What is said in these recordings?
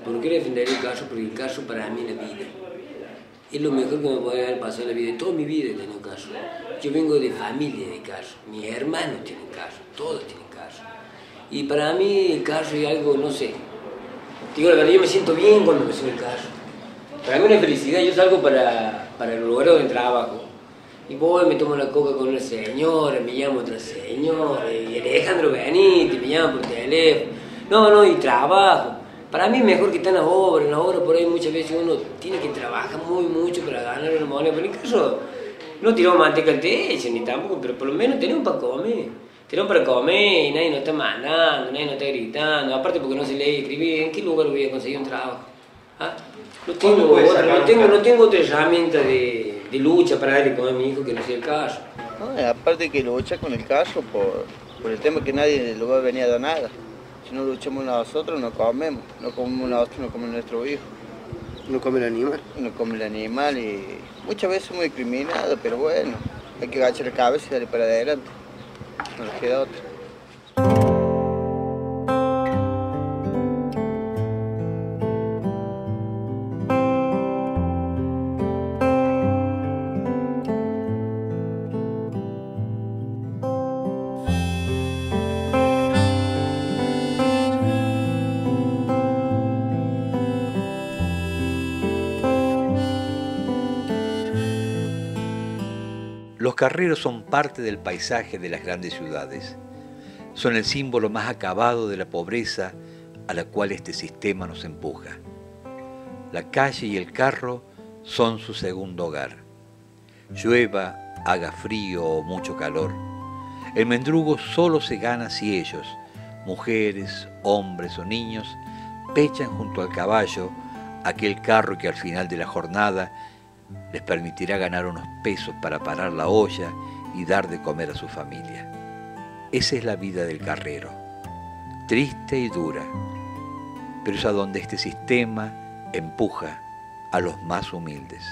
¿Por qué defendería el carro? Porque el carro para mí es la vida. Es lo mejor que me puede haber pasado en la vida. Toda mi vida he tenido carro. Yo vengo de familia de carro. Mis hermanos tienen carro. Todos tienen carro. Y para mí el carro es algo, no sé. Digo la verdad, yo me siento bien cuando me subo el carro. Para mí es una felicidad. Yo salgo para el lugar donde trabajo. Y voy, me tomo la coca con una señora, me llama otra señora. Y Alejandro, venite, me llama por teléfono. No, y trabajo. Para mí es mejor que estar en la obra. En la obra por ahí muchas veces uno tiene que trabajar mucho para ganar una moneda. Pero en el caso no tiramos manteca al techo ni tampoco, pero por lo menos tenemos para comer. Tenemos para comer y nadie nos está mandando, nadie nos está gritando. Aparte porque no se lee y escribir, ¿en qué lugar voy a conseguir un trabajo? ¿Ah? No tengo otra herramienta de lucha para darle comer a mi hijo que no sea el carro. No, aparte que lucha con el carro por el tema que nadie lo va a venir a dar nada. Si no luchamos nosotros, no comemos. No comemos nosotros, no come nuestro hijo. No come el animal. No come el animal y muchas veces muy discriminado, pero bueno, hay que agachar la cabeza y darle para adelante. No nos queda otra. Los carreros son parte del paisaje de las grandes ciudades. Son el símbolo más acabado de la pobreza a la cual este sistema nos empuja. La calle y el carro son su segundo hogar. Llueva, haga frío o mucho calor, el mendrugo solo se gana si ellos, mujeres, hombres o niños, pechan junto al caballo aquel carro que al final de la jornada les permitirá ganar unos pesos para parar la olla y dar de comer a su familia. Esa es la vida del carrero, triste y dura, pero es a donde este sistema empuja a los más humildes.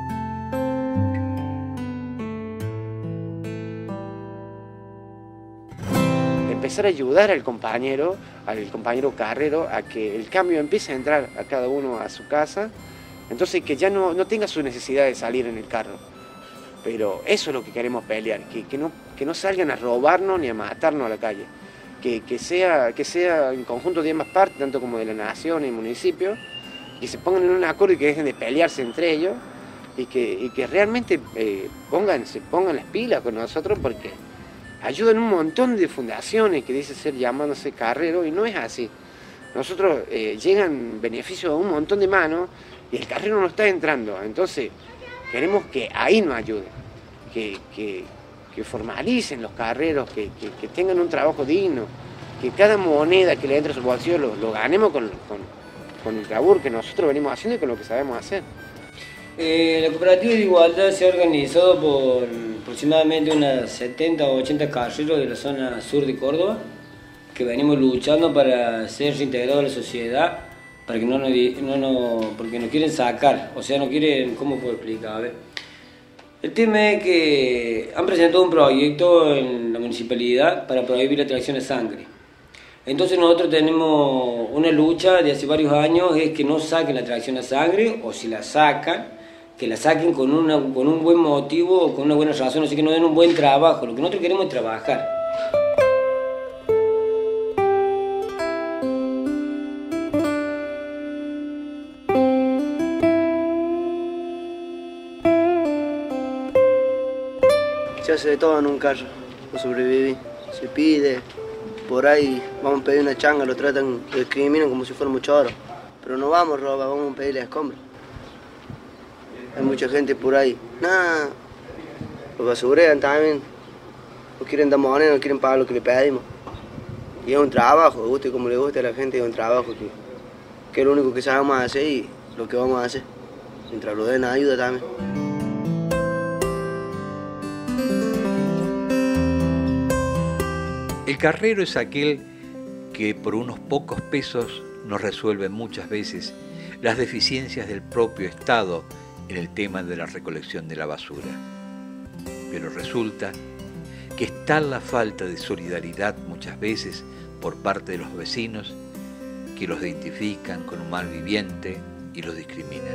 Empezar a ayudar al compañero carrero, a que el cambio empiece a entrar a cada uno a su casa. Entonces que ya no tenga su necesidad de salir en el carro. Pero eso es lo que queremos pelear, que no salgan a robarnos ni a matarnos a la calle. Que sea en conjunto de ambas partes, tanto como de la nación y el municipio, que se pongan en un acuerdo y que dejen de pelearse entre ellos y que realmente se pongan las pilas con nosotros, porque ayudan un montón de fundaciones que dicen ser llamándose carrero y no es así. Nosotros llegan beneficios a un montón de manos y el carrero no está entrando. Entonces queremos que ahí nos ayuden, que formalicen los carreros, que tengan un trabajo digno, que cada moneda que le entre a su bolsillo lo ganemos con el labor que nosotros venimos haciendo y con lo que sabemos hacer. La cooperativa de igualdad se ha organizado por aproximadamente unas 70 o 80 carreros de la zona sur de Córdoba, que venimos luchando para ser reintegrados a la sociedad, para que porque nos quieren sacar, o sea, no quieren, ¿cómo puedo explicar? A ver. El tema es que han presentado un proyecto en la municipalidad para prohibir la tracción de sangre. Entonces nosotros tenemos una lucha de hace varios años, es que no saquen la tracción de sangre, o si la sacan, que la saquen con un buen motivo o con una buena razón, así que nos den un buen trabajo. Lo que nosotros queremos es trabajar. Se hace de todo en un carro, para sobrevivir. Se pide, por ahí vamos a pedir una changa, lo tratan, lo discriminan como si fuera mucho oro. Pero no vamos a robar, vamos a pedirle escombros. Hay mucha gente por ahí, nada, lo basurean también. No quieren dar moneda, no quieren pagar lo que le pedimos. Y es un trabajo, guste como le guste a la gente, es un trabajo que es lo único que sabemos hacer y lo que vamos a hacer. Mientras lo den ayuda también. El carrero es aquel que por unos pocos pesos nos resuelve muchas veces las deficiencias del propio Estado en el tema de la recolección de la basura. Pero resulta que es tal la falta de solidaridad muchas veces por parte de los vecinos que los identifican con un mal viviente y los discriminan.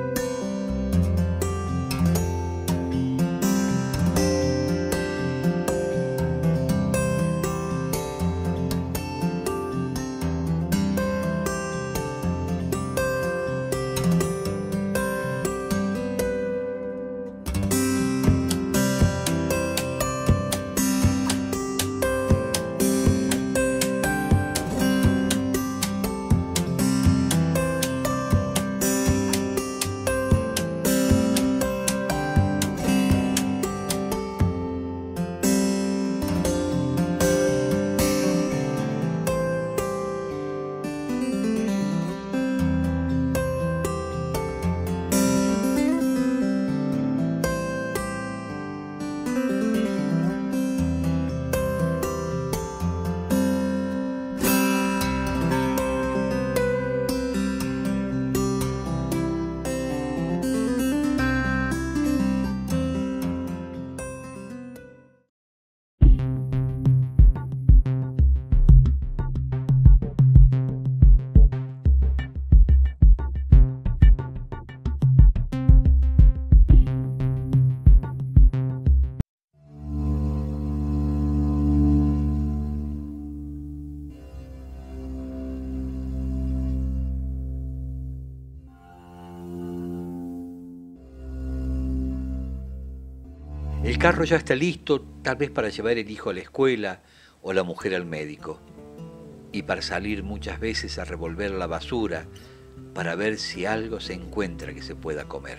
El carro ya está listo, tal vez para llevar el hijo a la escuela o la mujer al médico, y para salir muchas veces a revolver la basura para ver si algo se encuentra que se pueda comer.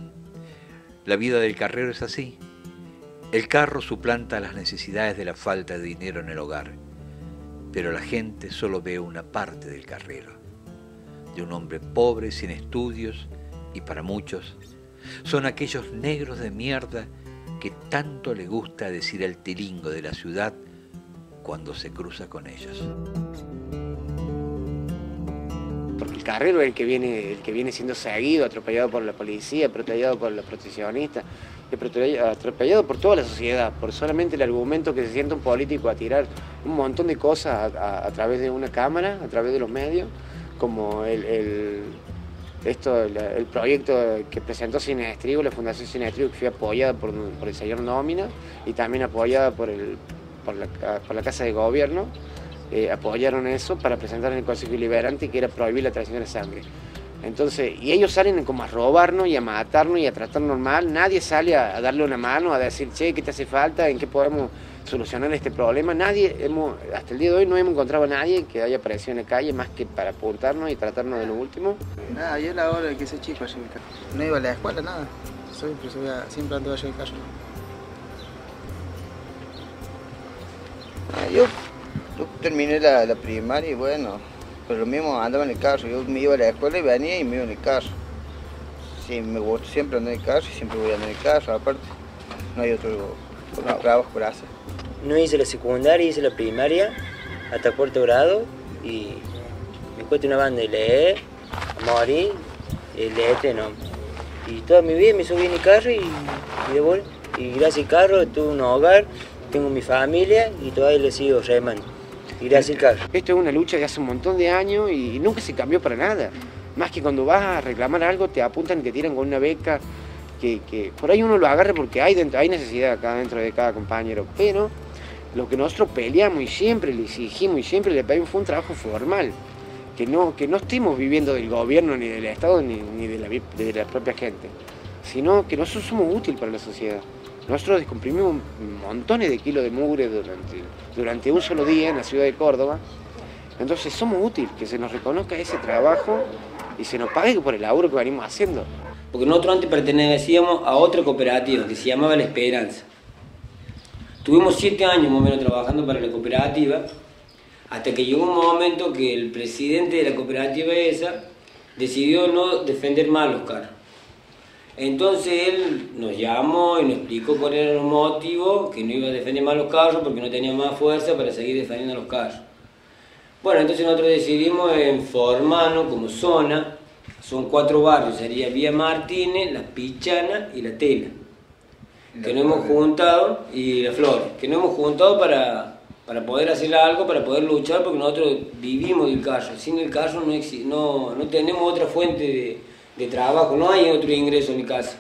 La vida del carrero es así. El carro suplanta las necesidades de la falta de dinero en el hogar, pero la gente solo ve una parte del carrero, de un hombre pobre, sin estudios, y para muchos son aquellos negros de mierda que tanto le gusta decir al tilingo de la ciudad cuando se cruza con ellos. Porque el carrero es el que viene siendo seguido, atropellado por la policía, atropellado por los proteccionistas, atropellado por toda la sociedad, por solamente el argumento que se siente un político a tirar un montón de cosas a través de una cámara, a través de los medios, como el proyecto que presentó Sinestrigo, la Fundación Sinestrigo, que fue apoyada por el señor Nómina y también apoyada por la Casa de Gobierno. Apoyaron eso para presentar en el Consejo Deliberante, que era prohibir la traición de la sangre. Entonces, y ellos salen como a robarnos y a matarnos y a tratarnos mal. Nadie sale a darle una mano, a decir, che, ¿qué te hace falta? ¿En qué podemos solucionar este problema? Hasta el día de hoy no hemos encontrado a nadie que haya aparecido en la calle más que para apuntarnos y tratarnos de lo último. Nada, yo la hora que soy chico allí, no iba a la escuela, nada. Siempre andaba allí en casa. Yo terminé la primaria y bueno, pero lo mismo andaba en el carro. Yo me iba a la escuela y venía y me iba en el carro. Sí, me gusta siempre andar en el carro y siempre voy a andar en el carro, aparte no hay otro trabajo por hacer. No hice la secundaria, hice la primaria hasta cuarto grado y me cuesta una banda de leer, a morir, leerte no. Y toda mi vida me subí en el carro y de vuelta. Y gracias al carro tuve un hogar, tengo mi familia y todavía le sigo remando. Y gracias al carro. Esto es una lucha de hace un montón de años y nunca se cambió para nada. Más que cuando vas a reclamar algo te apuntan y te tiran con una beca que por ahí uno lo agarre porque hay necesidad acá dentro de cada compañero. Pero lo que nosotros peleamos y siempre le exigimos y siempre le pedimos fue un trabajo formal. Que no estemos viviendo del gobierno, ni del Estado, ni de la propia gente. Sino que nosotros somos útiles para la sociedad. Nosotros descomprimimos montones de kilos de mugre durante un solo día en la ciudad de Córdoba. Entonces somos útiles, que se nos reconozca ese trabajo y se nos pague por el laburo que venimos haciendo. Porque nosotros antes pertenecíamos a otra cooperativa que se llamaba La Esperanza. Tuvimos 7 años más o menos trabajando para la cooperativa, hasta que llegó un momento que el presidente de la cooperativa esa decidió no defender más los carros. Entonces él nos llamó y nos explicó cuál era el motivo, que no iba a defender más los carros porque no tenía más fuerza para seguir defendiendo los carros. Bueno, entonces nosotros decidimos formarnos como zona. Son 4 barrios, sería Vía Martínez, La Pichana y La Tela. Que nos hemos juntado, y Las Flores, que nos hemos juntado para para poder hacer algo, para poder luchar, porque nosotros vivimos del carro. Sin el carro no tenemos otra fuente de trabajo, no hay otro ingreso en mi casa.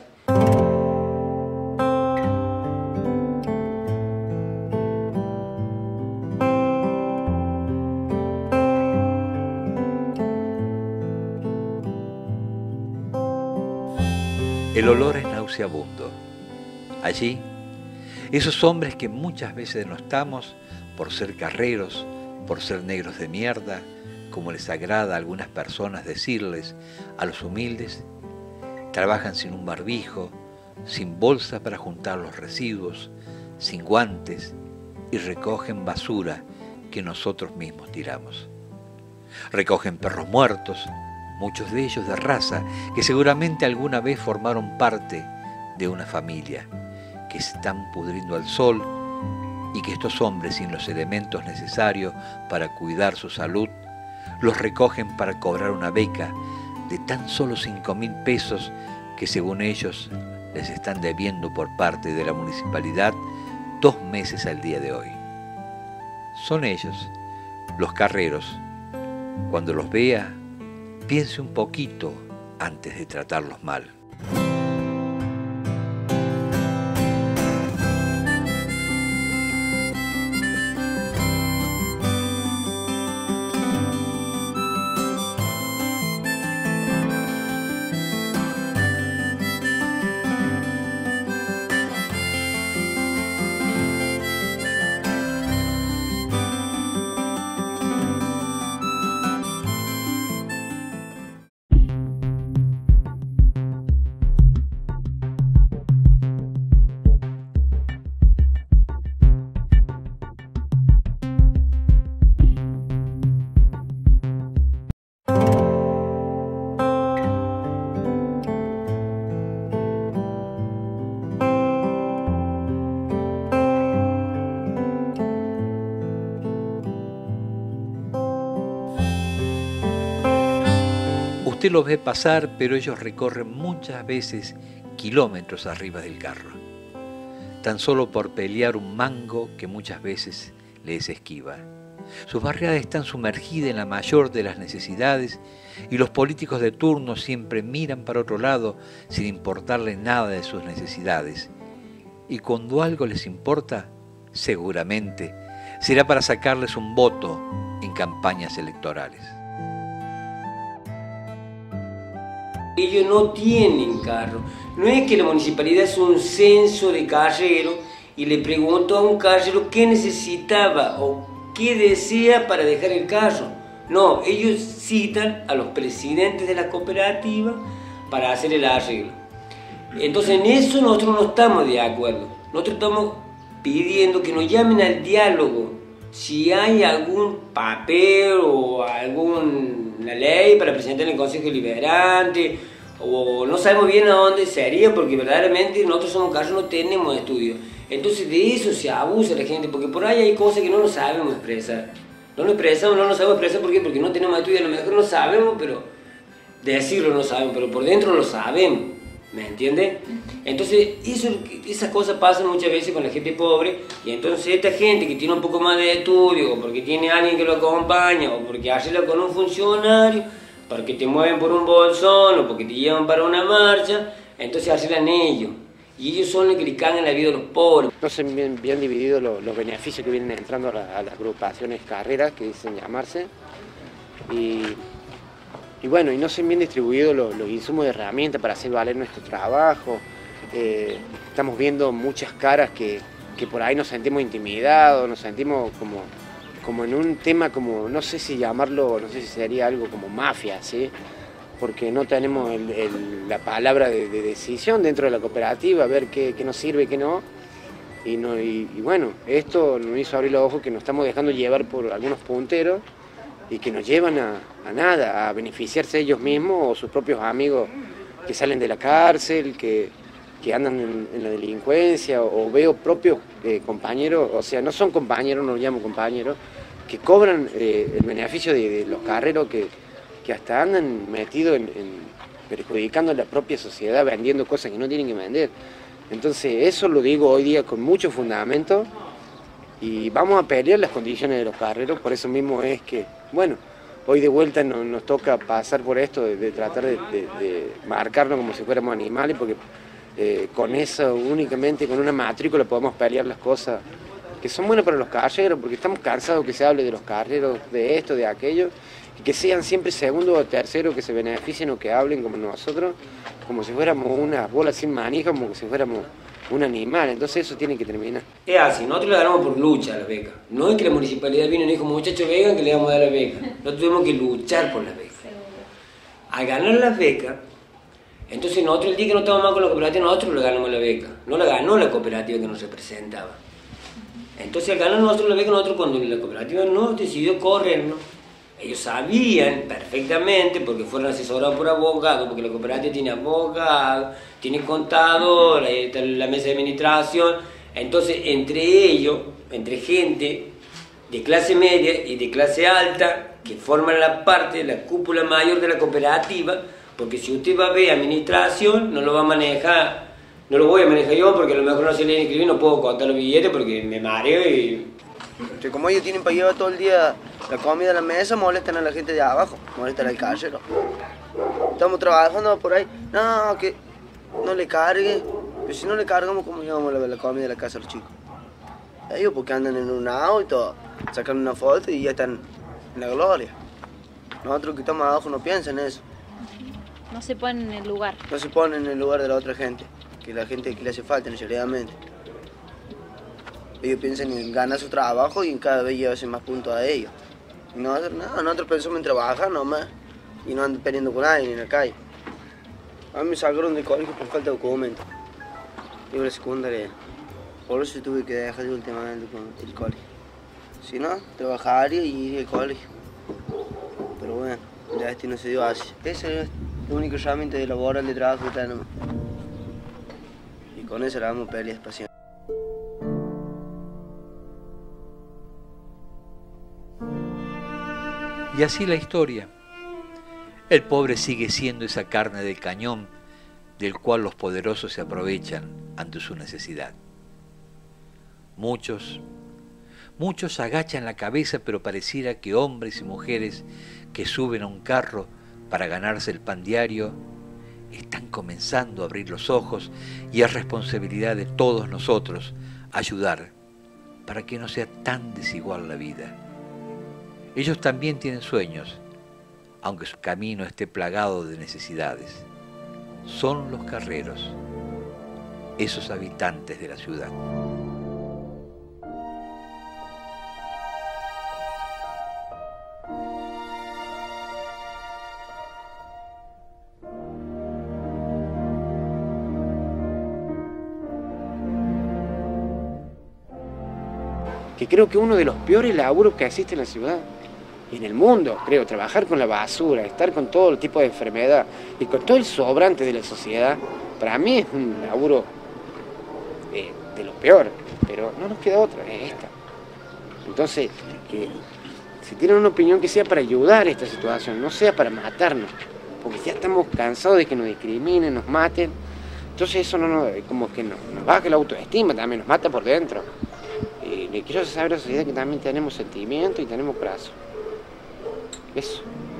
El olor es nauseabundo. Allí, esos hombres que muchas veces denostamos por ser carreros, por ser negros de mierda, como les agrada a algunas personas decirles a los humildes, trabajan sin un barbijo, sin bolsa para juntar los residuos, sin guantes y recogen basura que nosotros mismos tiramos. Recogen perros muertos, muchos de ellos de raza, que seguramente alguna vez formaron parte de una familia, que se están pudriendo al sol y que estos hombres sin los elementos necesarios para cuidar su salud, los recogen para cobrar una beca de tan solo 5.000 pesos que según ellos les están debiendo por parte de la municipalidad 2 meses al día de hoy. Son ellos, los carreros. Cuando los vea, piense un poquito antes de tratarlos mal. Usted los ve pasar, pero ellos recorren muchas veces kilómetros arriba del carro, tan solo por pelear un mango que muchas veces les esquiva. Sus barriadas están sumergidas en la mayor de las necesidades y los políticos de turno siempre miran para otro lado sin importarles nada de sus necesidades. Y cuando algo les importa, seguramente será para sacarles un voto en campañas electorales. Ellos no tienen carro. No es que la municipalidad es un censo de carreros y le preguntó a un carrero qué necesitaba o qué desea para dejar el carro. No, ellos citan a los presidentes de la cooperativa para hacer el arreglo. Entonces en eso nosotros no estamos de acuerdo. Nosotros estamos pidiendo que nos llamen al diálogo. Si hay algún papel o alguna ley para presentar en el Consejo Deliberante, o no sabemos bien a dónde sería, porque verdaderamente nosotros somos carros, no tenemos estudio. Entonces de eso se abusa la gente, porque por ahí hay cosas que no nos sabemos expresar. No nos sabemos expresar, ¿por qué? Porque no tenemos estudio, a lo mejor no sabemos, pero decirlo no sabemos, pero por dentro lo sabemos. ¿Me entiendes? Entonces, esas cosas pasan muchas veces con la gente pobre, y entonces esta gente que tiene un poco más de estudio, o porque tiene alguien que lo acompaña, o porque arregla con un funcionario, porque te mueven por un bolsón, o porque te llevan para una marcha, entonces arreglan ellos. Y ellos son los que le cagan la vida a los pobres. No se bien divididos los beneficios que vienen entrando a las agrupaciones carreras, que dicen llamarse, y bueno, y no se han bien distribuidos los insumos de herramientas para hacer valer nuestro trabajo. Estamos viendo muchas caras que por ahí nos sentimos intimidados, nos sentimos como en un tema, como no sé si llamarlo, no sé si sería algo como mafia, ¿sí? Porque no tenemos la palabra de decisión dentro de la cooperativa, ver qué nos sirve y qué no. Y bueno, esto nos hizo abrir los ojos, que nos estamos dejando llevar por algunos punteros y que nos llevan a nada, a beneficiarse ellos mismos o sus propios amigos que salen de la cárcel, que andan en la delincuencia, o veo propios compañeros, o sea, no son compañeros, no los llamo compañeros, que cobran el beneficio de los carreros que hasta andan metidos perjudicando a la propia sociedad, vendiendo cosas que no tienen que vender. Entonces eso lo digo hoy día con mucho fundamento, Y vamos a pelear las condiciones de los carreros, por eso mismo es que, bueno, hoy de vuelta nos toca pasar por esto de tratar de marcarnos como si fuéramos animales, porque con eso, únicamente con una matrícula podemos pelear las cosas que son buenas para los carreros, porque estamos cansados que se hable de los carreros, de esto, de aquello, y que sean siempre segundos o terceros que se beneficien o que hablen como nosotros, como si fuéramos una bola sin manija, como si fuéramos un animal. Entonces eso tiene que terminar. Es así, nosotros le ganamos por lucha a la beca. No es que la municipalidad vino y nos dijo, muchachos, vengan que le vamos a dar la beca. Nosotros tuvimos que luchar por la beca. Al ganar la beca, entonces nosotros el día que no estábamos más con la cooperativa, nosotros le ganamos la beca. No la ganó la cooperativa que nos representaba. Entonces al ganar nosotros la beca, nosotros cuando la cooperativa nos decidió corrernos, ellos sabían perfectamente, porque fueron asesorados por abogados, porque la cooperativa tiene abogados, tiene contador, la mesa de administración. Entonces entre ellos, entre gente de clase media y de clase alta, que forman la parte, la cúpula mayor de la cooperativa, porque si usted va a ver administración, no lo va a manejar, no lo voy a manejar yo, porque a lo mejor no se lee escribir, no puedo contar los billetes porque me mareo y... Como ellos tienen para llevar todo el día la comida a la mesa, molestan a la gente de abajo, molestan al carrero. Estamos trabajando por ahí, no, que no le cargue, pero si no le cargamos, ¿cómo llevamos la comida a la casa a los chicos? Ellos porque andan en un auto, sacan una foto y ya están en la gloria. Nosotros que estamos abajo no piensan en eso. No se ponen en el lugar. No se ponen en el lugar de la otra gente, que la gente que le hace falta necesariamente. Ellos piensan en ganar su trabajo y en cada vez llevarse más puntos a ellos. Y nosotros pensamos en trabajar nomás y no andan peleando con nadie en la calle. A mí me sacaron del colegio por falta de documentos. Yo la secundaria. Por eso tuve que dejar últimamente con el colegio. Si no, trabajaría y iría al colegio. Pero bueno, ya este no se dio así. Esa es la única herramienta de laboral de trabajo que tenemos. Y con eso le damos peleas pacientes. Y así la historia. El pobre sigue siendo esa carne del cañón del cual los poderosos se aprovechan ante su necesidad. Muchos agachan la cabeza, pero pareciera que hombres y mujeres que suben a un carro para ganarse el pan diario están comenzando a abrir los ojos, y es responsabilidad de todos nosotros ayudar para que no sea tan desigual la vida. Ellos también tienen sueños, aunque su camino esté plagado de necesidades. Son los carreros, esos habitantes de la ciudad. Que creo que uno de los peores laburos que existe en la ciudad y en el mundo, creo, trabajar con la basura, estar con todo el tipo de enfermedad y con todo el sobrante de la sociedad, para mí es un laburo de lo peor, pero no nos queda otra, es esta. Entonces, que si tienen una opinión que sea para ayudar a esta situación, no sea para matarnos, porque ya estamos cansados de que nos discriminen, nos maten, entonces eso como que nos baja la autoestima también, nos mata por dentro. Le quiero saber a la sociedad que también tenemos sentimiento y tenemos corazón. Eso.